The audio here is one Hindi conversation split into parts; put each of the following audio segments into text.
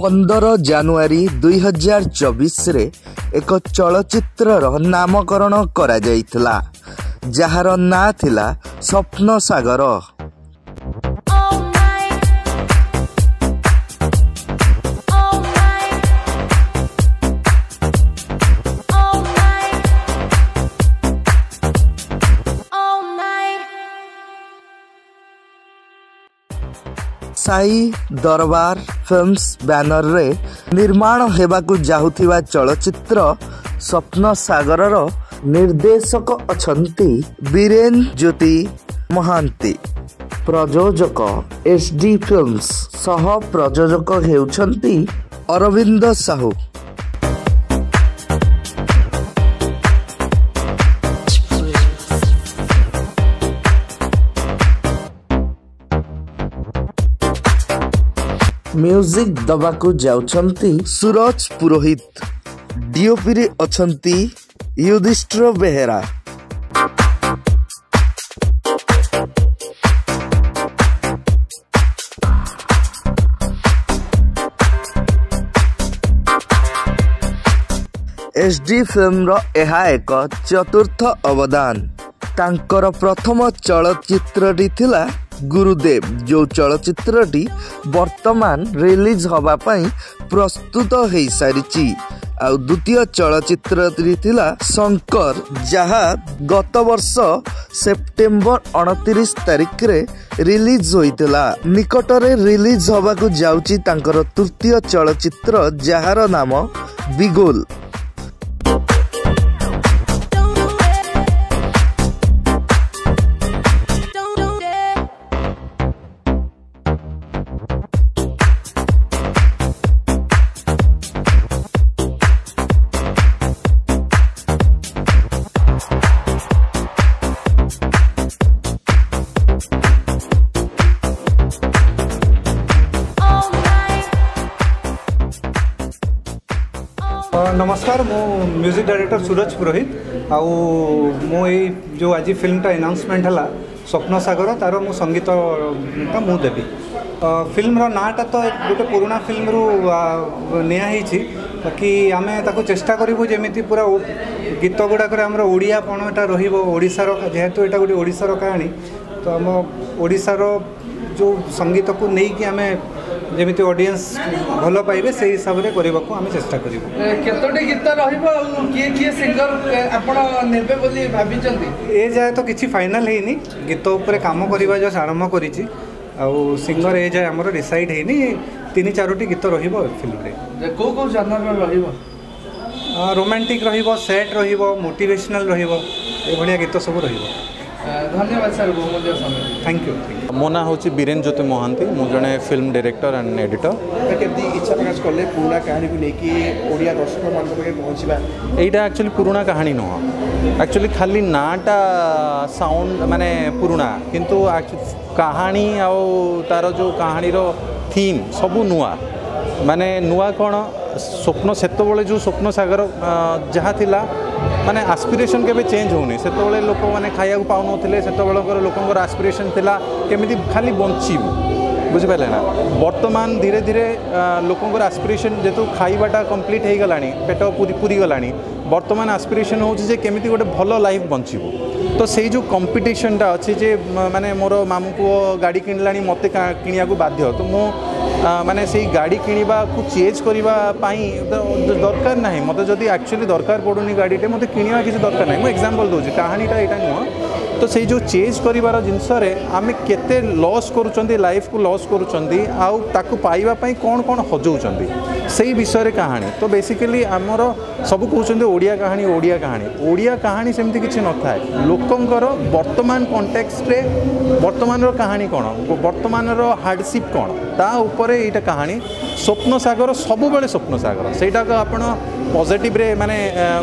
15 ଜାନୁଆରୀ 2024 ରେ ଏକ ଚଳଚ୍ଚିତ୍ରର ନାମକରଣ କରାଯାଇଥିଲା ଯାହାର ନାଁ ଥିଲା ସ୍ୱପ୍ନ ସାଗର। साई दरबार फिल्म्स बैनर रे निर्माण हेबाकु जाहुथिबा चलचित्र स्वप्न सागरर निर्देशक अछंती बीरेन ज्योति महांती, प्रयोजक एसडी फिल्म्स, सह प्रयोजक हेउछंती अरविंद साहू। म्यूजिक दबाकू जाउछंती सूरज पुरोहित, डीओपी रे अछंती युधिष्ठिर बेहेरा। एसडी फिल्म रो एहा एक चतुर्थ अवदान। तांकर प्रथम चलचित्रटी थिला गुरुदेव, जो चलचित्रटी वर्तमान रिलीज हवा पाई प्रस्तुत हो सारी। आउ द्वितीय चलचित्रटी थिला शंकर, जहा गत वर्ष सेप्टेम्बर 29 तारिख रे रिलीज होइतिला। निकटरे रिलीज हवा को जाउची तांकर तृतीय चलचित्र जहार नाम बिगुल। नमस्कार, मो म्यूजिक डायरेक्टर सूरज पुरोहित। आउ मो जो आज फिल्म टा अनाउंसमेंट है स्वप्न सागर, तार मो संगीत मु देवी। फिल्म रो नाटा तो गोटे पुराना फिल्म रू नियाही, बाकी आम चेष्टा करूँ जमी पूरा गीत गुड़ाक ओडियापणटा रोशार, जेहेतु यहाँ गोटे ओडिशार कहानी, तो आम ओडिशार जो संगीत को लेकिन आम जमी ऑडियंस भल पाइबे से हिसाब से करने को आम चेष्टा करूँ। केतोटी गीत किए सिंगर आपण नेबे बोली भाबिचंती? ए जाए तो किसी फाइनल है गीत उपर काम करवा जो आरंभ करी सिंगर ए जाए आमर डिसाइड है 3-4टी गीत रहिबो फिल्म रे। को जनर रहिबो? रोमांटिक रहिबो, सैड रहिबो, मोटिवेशनल रहिबो, ए भलिया गीत सब रहिबो। धन्यवाद सर, बहुमूल्य समय। Thank you. मो ना हूँ बीरेन ज्योति महांती, मु जड़े फिल्म डायरेक्टर एंड एडिटर। केमती इच्छा प्रकाश कले पुराना कहानी को लेकिन ओडिया दर्शक मान पहुँचवा? यहीटा एक्चुअली पुराना कहानी नुह, एक्चुअली खाली नाटा साउंड माने पुराना, किंतु कहानी आउ तार जो कहानी थीम सबू नुआ। माने नुआ कौन स्वप्न सेतबले जो स्वप्न सागर जहाँ थिला माने आस्पिरेशन केबे चेंज होनी। सेतबले लोक माने खाया को पाउ नथिले, सेतबले लोकंकर आस्पिरेशन थिला केमिति खाली बंचिबु, बुझिपारे ना। वर्तमान धीरे धीरे लोकंकर आस्पिरेशन जेतु खाइबाटा कंप्लीट हो गलानी, पेट पूरी गलानी, वर्तमान आस्पिरेशन होची जे केमिति गोटे भलो लाइफ बंचिबु। तो से जो कंपिटिशनटा अच्छी जे माने मोर मामू पुओ गाड़ी किणलानी, मते किनिया को बाध्य, तो मो माने से गाड़ी किणवा को चेज करने दरकार ना। मत जदि एक्चुअली दरकार पड़ूनी गाड़ीटे मत किणवा किसी दरकार ना। मुझे एग्जांपल दूसरी कहानीटा यहाँ नुह। तो से जो चेज कर जिनस आम केते लॉस करुँच, लाइफ को लॉस करुँच, आउ ताकू पाइबा पई कौन कौन हजौंती से विषय कहानी। तो बेसिकली आमर सब कहते ओडिया कहानी, ओडिया कहानी। ओडिया कहानी सेमती किसी न थाए। लोकंकर वर्तमान कॉन्टेक्स्ट रे वर्तमान कहानी कौन, वर्तमान हार्डशिप कौन, ता उपरे यहाँ कहानी। स्वप्न सागर सब बेले स्वप्न सागर सेटा आपण पॉजिटिव रे माने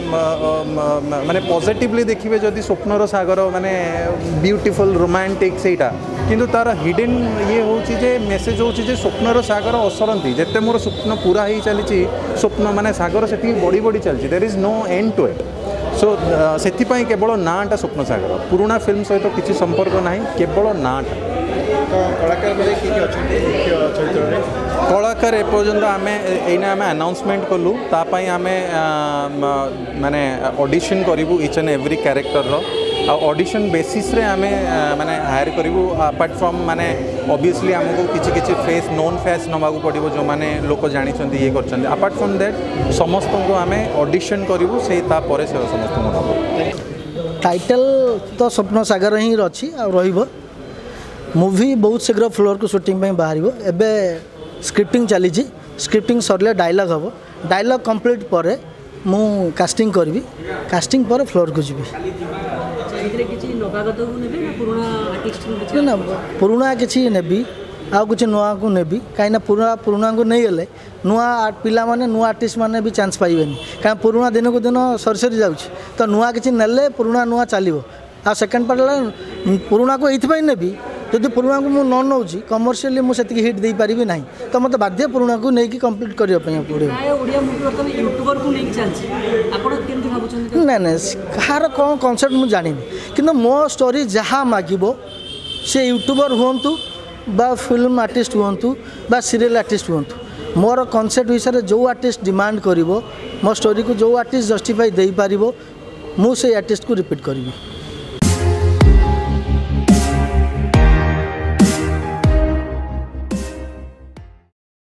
माने पॉजिटिवली देखिए जदि स्वप्नर सागर माने ब्यूटीफुल रोमांटिक सेटा, किंतु तार हिडन ये होची जे मेसेज होची जे स्वप्नर सागर असरंती। जेते मोर स्वप्न पूरा ही चली स्वप्न माने सागर से बड़ी बड़ी चलती, there is no end to it. So से केवल नाटा स्वप्न सागर, पुराना फिल्म सहित तो किसी संपर्क ना, केवल नाटा। कलाकार सर एपर्यंत आम एना आम अनाउंसमेंट कलु तापाई आम माने ऑडिशन करूँ each and every character audition basis रे आम माने हायर करूँ अपार्ट फ्रॉम माने ऑब्वियसली आमको किसी किसी फेस नोन फेस नवा पड़ो जो मैंने लोक जानी ये कर अपार्ट फ्रॉम दैट समस्त को आम ऑडिशन करूँ से समस्त नब टाइटल तो स्वप्न सागर ही अच्छी मूवी बहुत शीघ्र फ्लोर को शूटिंग बाहर एबे स्क्रिप्टिंग चली स्क्रिप्टिंग सरले डायलॉग हम डायलॉग कंप्लीट पर मु कास्टिंग करी कास्टिंग पर फ्लोर को जी ना पुराणा किसी नेबी आउ कुछ नुआ को नेबी कहीं पुराणा को नहीं गले नुआ पिला माने नुआ आर्टिस्ट माने भी चांस पाइबेनी कहीं पुराणा दिन को दिन सरी सरी जाउछ तो नुआ किसी नेले पुराणा नुआ चलो आ सेकेंड पार्ट पुराणा को ये नेबी जदि पुराणा को मुझे न नौ कमर्शियली मुझे हिट दे पारि ना तो मत बाध्य पुराणा को लेकिन कम्प्लीट करने पड़े ना ना कहार कौन कनसेप्ट मुझे जानी कि मो स्टोरी जहाँ मागिबो से यूट्यूबर हूँ बा फिल्म आर्टिस्ट हूँ बा सीरियल आर्टिस्ट हूँ मोर कनसेप्ट हिसाब से जो आर्टिस्ट डिमांड करिवो मो स्टोरी को जो आर्टिस्ट जस्टिफाई दे पारिबो मु से आर्टिस्ट को रिपीट करी।